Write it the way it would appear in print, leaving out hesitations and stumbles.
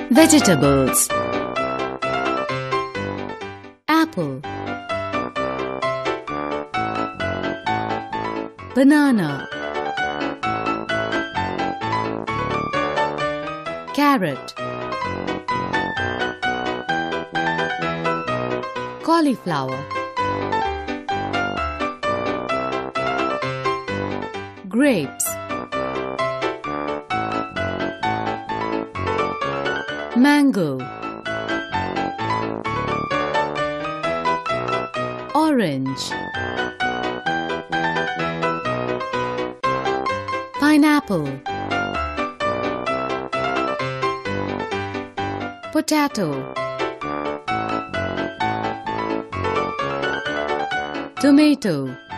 Vegetables. Apple, banana, carrot, cauliflower, grapes, mango, orange, pineapple, potato, tomato,